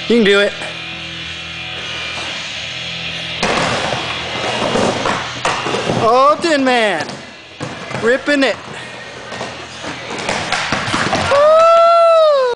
You can do it. Oh, Tin Man. Ripping it.